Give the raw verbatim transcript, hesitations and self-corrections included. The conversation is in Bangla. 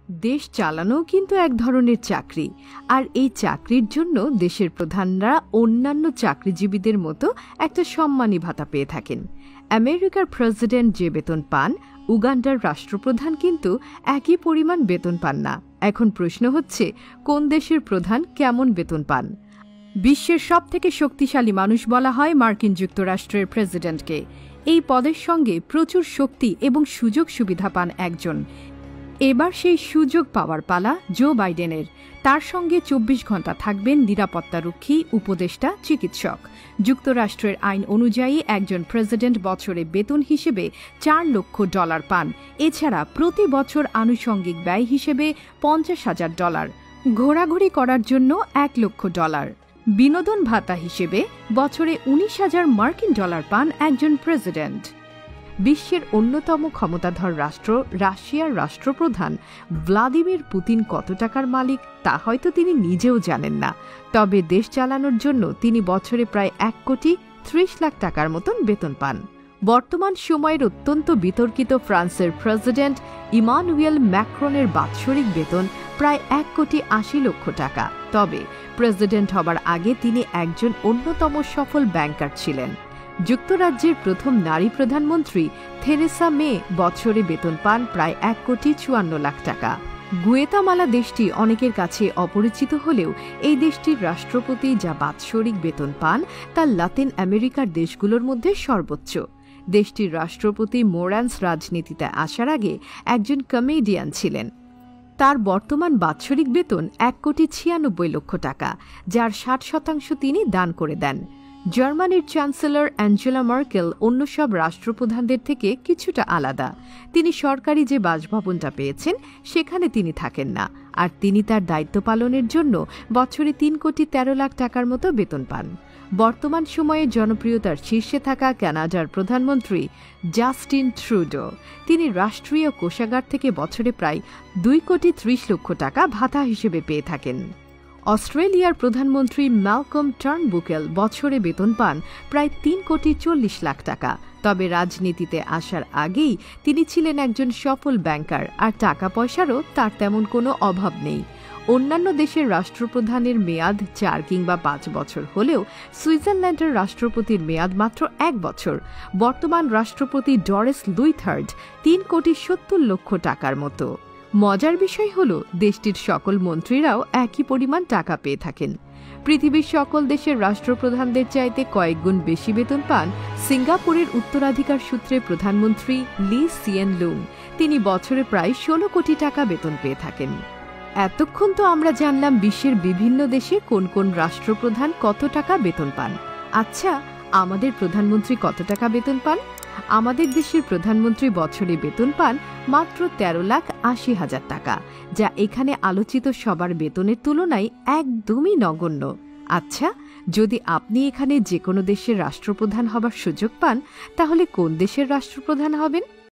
দেশ চালানো কিন্তু এক ধরনের চাকরি, আর এই চাকরির জন্য দেশের প্রধানরা অন্যান্য চাকরিজীবীদের মতো একটা সম্মানী ভাতা পেয়ে থাকেন। আমেরিকার প্রেসিডেন্ট যে বেতন পান, উগান্ডার রাষ্ট্রপ্রধান কিন্তু একই পরিমাণ বেতন পান না। এখন প্রশ্ন হচ্ছে, কোন দেশের প্রধান কেমন বেতন পান? বিশ্বের সবথেকে শক্তিশালী মানুষ বলা হয় মার্কিন যুক্তরাষ্ট্রের প্রেসিডেন্টকে। এই পদের সঙ্গে প্রচুর শক্তি এবং সুযোগ সুবিধা পান একজন। এবার সেই সুযোগ পাওয়ার পালা জো বাইডেনের। তার সঙ্গে চব্বিশ ঘণ্টা থাকবেন নিরাপত্তারক্ষী, উপদেষ্টা, চিকিৎসক। যুক্তরাষ্ট্রের আইন অনুযায়ী একজন প্রেসিডেন্ট বছরে বেতন হিসেবে চার লক্ষ ডলার পান। এছাড়া প্রতি বছর আনুষঙ্গিক ব্যয় হিসেবে পঞ্চাশ হাজার ডলার, ঘোরাঘুরি করার জন্য এক লক্ষ ডলার, বিনোদন ভাতা হিসেবে বছরে উনিশ হাজার মার্কিন ডলার পান একজন প্রেসিডেন্ট। বিশ্বের অন্যতম ক্ষমতাধর রাষ্ট্র রাশিয়ার রাষ্ট্রপ্রধান ভ্লাদিমির পুতিন কত টাকার মালিক তা হয়তো তিনি নিজেও জানেন না। তবে দেশ চালানোর জন্য তিনি বছরে প্রায় এক কোটি ত্রিশ লাখ টাকার মতন বেতন পান। বর্তমান সময়ের অত্যন্ত বিতর্কিত ফ্রান্সের প্রেসিডেন্ট ইমানুয়েল ম্যাক্রনের বাৎসরিক বেতন প্রায় এক কোটি আশি লক্ষ টাকা। তবে প্রেসিডেন্ট হবার আগে তিনি একজন অন্যতম সফল ব্যাংকার ছিলেন। যুক্তরাজ্যের প্রথম নারী প্রধানমন্ত্রী থেরেসা মে বছরে বেতন পান প্রায় এক কোটি চুয়ান্ন লাখ টাকা। গুয়েতামালা দেশটি অনেকের কাছে অপরিচিত হলেও এই দেশটির রাষ্ট্রপতি যা বাৎসরিক বেতন পান তা লাতিন আমেরিকার দেশগুলোর মধ্যে সর্বোচ্চ। দেশটির রাষ্ট্রপতি মোরান্স রাজনীতিতে আসার আগে একজন কমেডিয়ান ছিলেন। তার বর্তমান বাৎসরিক বেতন এক কোটি ছিয়ানব্বই লক্ষ টাকা, যার ষাট শতাংশ তিনি দান করে দেন। জার্মানির চ্যান্সেলর অ্যাঞ্জেলা মার্কেল অন্য সব রাষ্ট্রপ্রধানদের থেকে কিছুটা আলাদা। তিনি সরকারি যে বাসভবনটা পেয়েছেন সেখানে তিনি থাকেন না, আর তিনি তার দায়িত্ব পালনের জন্য বছরে তিন কোটি তেরো লাখ টাকার মতো বেতন পান। বর্তমান সময়ে জনপ্রিয়তার শীর্ষে থাকা কানাডার প্রধানমন্ত্রী জাস্টিন ট্রুডো, তিনি রাষ্ট্রীয় কোষাগার থেকে বছরে প্রায় দুই কোটি ত্রিশ লক্ষ টাকা ভাতা হিসেবে পেয়ে থাকেন। অস্ট্রেলিয়ার প্রধানমন্ত্রী ম্যালকম টার্নবুকেল বছরে বেতন পান প্রায় তিন কোটি চল্লিশ লাখ টাকা। তবে রাজনীতিতে আসার আগেই তিনি ছিলেন একজন সফল ব্যাংকার, আর টাকা পয়সারও তার তেমন কোনো অভাব নেই। অন্যান্য দেশের রাষ্ট্রপ্রধানের মেয়াদ চার কিংবা পাঁচ বছর হলেও সুইজারল্যান্ডের রাষ্ট্রপতির মেয়াদ মাত্র এক বছর। বর্তমান রাষ্ট্রপতি ডরিস লুইথার্ড তিন কোটি সত্তর লক্ষ টাকার মতো। মজার বিষয় হল, দেশটির সকল মন্ত্রীরাও একই পরিমাণ টাকা পেয়ে থাকেন। পৃথিবীর সকল দেশের রাষ্ট্রপ্রধানদের চাইতে কয়েক গুণ বেশি বেতন পান সিঙ্গাপুরের উত্তরাধিকার সূত্রে প্রধানমন্ত্রী লি সিয়েন লুং। তিনি বছরে প্রায় ষোলো কোটি টাকা বেতন পেয়ে থাকেন। এতক্ষণ তো আমরা জানলাম বিশ্বের বিভিন্ন দেশে কোন কোন রাষ্ট্রপ্রধান কত টাকা বেতন পান। আচ্ছা, আমাদের প্রধানমন্ত্রী কত টাকা বেতন পান? আমাদের দেশের প্রধানমন্ত্রী বছরে বেতন পান মাত্র তেরো লাখ আশি হাজার টাকা, যা এখানে আলোচিত সবার বেতনের তুলনায় একদমই নগণ্য। আচ্ছা, যদি আপনি এখানে যে কোনো দেশের রাষ্ট্রপ্রধান হবার সুযোগ পান, তাহলে কোন দেশের রাষ্ট্রপ্রধান হবেন?